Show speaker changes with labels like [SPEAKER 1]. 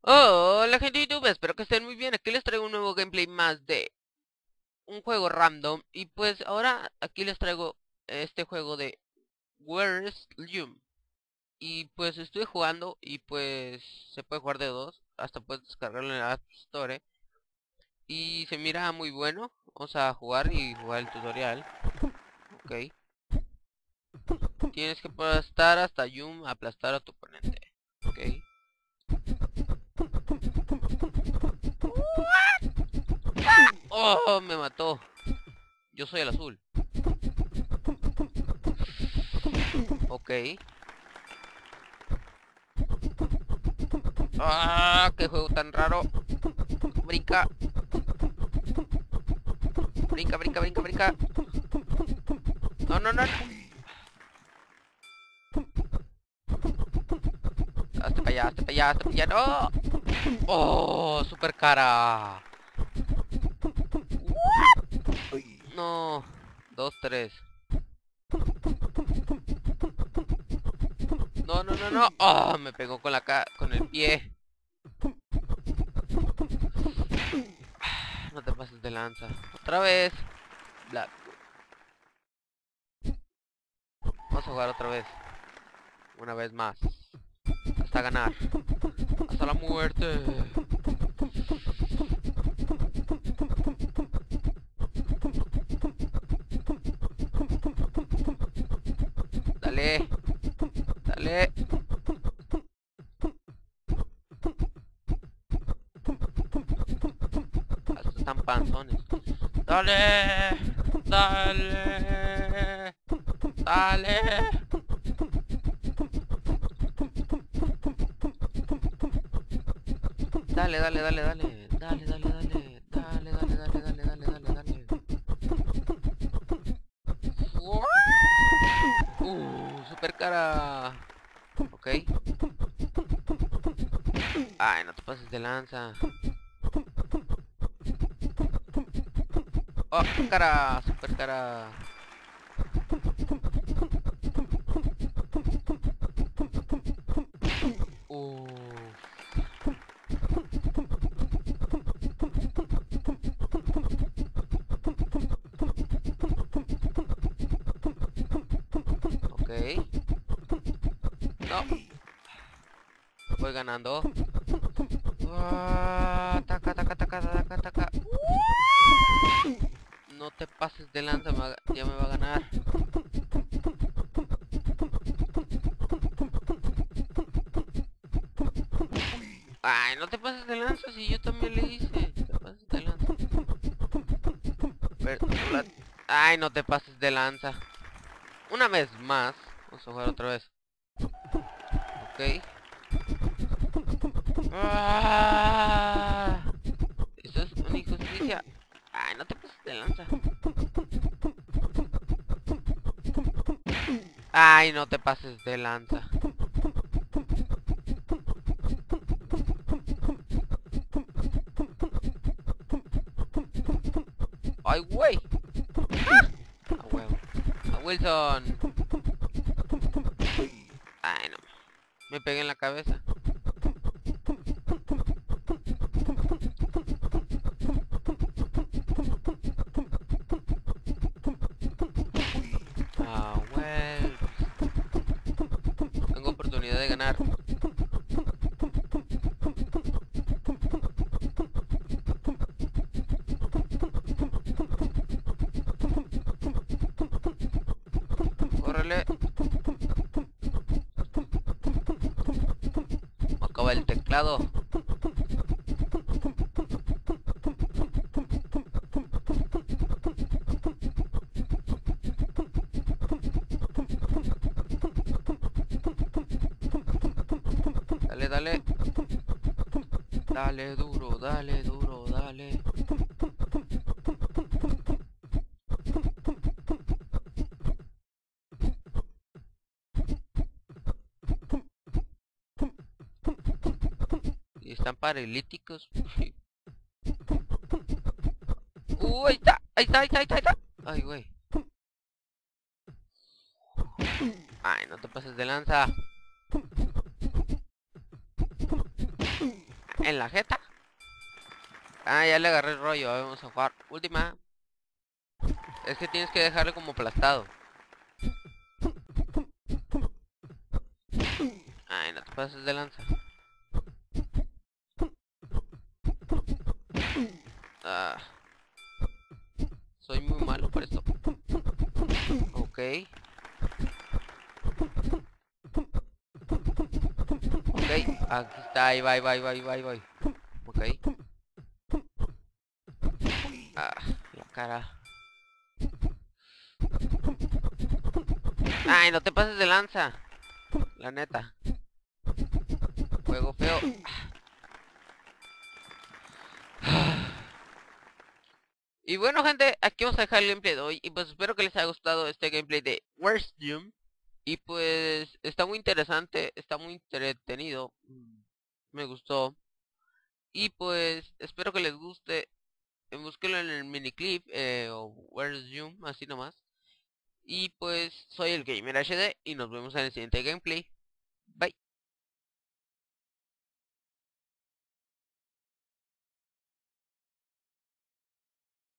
[SPEAKER 1] Hola gente de YouTube, espero que estén muy bien. Aquí les traigo un nuevo gameplay más de un juego random. Y pues ahora aquí les traigo este juego de Where's Loom. Y pues estoy jugando y pues se puede jugar de dos. Hasta puedes descargarlo en la App Store. Y se mira muy bueno. Vamos a jugar y jugar el tutorial. Ok. Tienes que aplastar hasta Yum, aplastar a tu oponente. Ok. ¡Oh! Me mató. Yo soy el azul. Ok. ¡Ah! ¡Qué juego tan raro! Brinca. Brinca, brinca, brinca, brinca. No, no, no. Hazte para allá, hazte para allá, hazte para allá. ¡No! ¡Oh! Super cara. No. 2, 3. No, no, no, no. ¡Oh! Me pegó con con el pie. No te pases de lanza. Otra vez. Black. Vamos a jugar otra vez. Una vez más. Hasta ganar. Hasta la muerte. Dale. Dale. Estos están panzones. Dale. Dale. Dale. Dale, dale, dale, dale. Dale, dale, dale. Dale, dale, dale, dale, dale, dale, dale. Super cara. Ok. Ay, no te pases de lanza. Oh, cara, super cara. Ok. No. Voy ganando. Taca, taca, taca, taca, taca. No te pases de lanza, ya me va a ganar. Ay, no te pases de lanza si yo también le hice. Te pases de lanza. Ay, no te pases de lanza. Una vez más. Vamos a jugar otra vez. Ok. Esto es una injusticia. Ay, no te pases de lanza. Ay, no te pases de lanza. Ay, güey. A huevo. A Wilson. Ay, no. Me pegué en la cabeza. Ah, well. Tengo oportunidad de ganar. Córrele. Acaba el teclado. Dale, dale. Dale duro, dale duro, dale. Y están paralíticos. Ahí está, ahí está, ahí está, ahí está, ahí está. Ay, güey. Ay, no te pases de lanza. en la jeta. Ah, ya le agarré el rollo. Vamos a jugar. Última. Es que tienes que dejarle como aplastado. Ay, no te pases de lanza. Ah, soy muy malo por esto. Ok. Ok, aquí está, ahí va, ahí va, ahí va, ahí va, ahí va. Ok. Ah, la cara. Ay, no te pases de lanza. La neta. Juego feo. Y bueno, gente, aquí vamos a dejar el gameplay de hoy. Y pues espero que les haya gustado este gameplay de Where's Doom. Y pues está muy interesante, está muy entretenido. Me gustó. Y pues espero que les guste. Búsquenlo en el miniclip o Where's Doom, así nomás. Y pues soy el Gamer HD y nos vemos en el siguiente gameplay. Bye.